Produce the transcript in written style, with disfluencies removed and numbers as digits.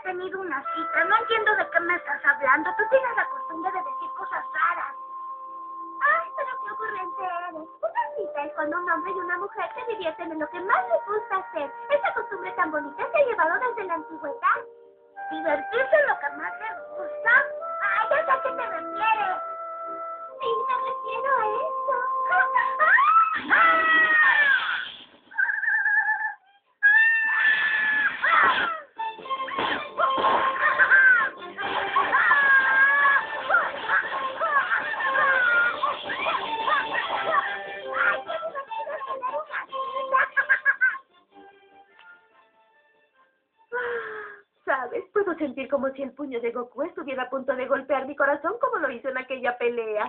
tenido una cita. No entiendo de qué me estás hablando. Tú tienes la costumbre de decir cosas raras. Ay, pero qué ocurrente eres. Una cita es cuando un hombre y una mujer se divierten en lo que más les gusta hacer. Esa costumbre tan bonita se ha llevado desde la antigüedad. Divertirse en lo que más les gusta. Ah, ya sé a qué te refieres. Sí, me refiero a eso. ¿Sabes? Puedo sentir como si el puño de Goku estuviera a punto de golpear mi corazón como lo hizo en aquella pelea.